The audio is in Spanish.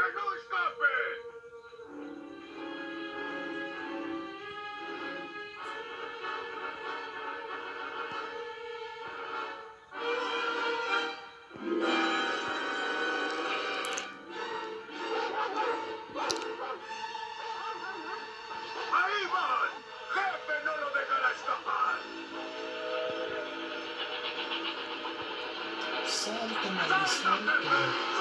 no escape! ¡Ahí van! ¡Jefe no lo dejará escapar! Salta, Maggie, salta.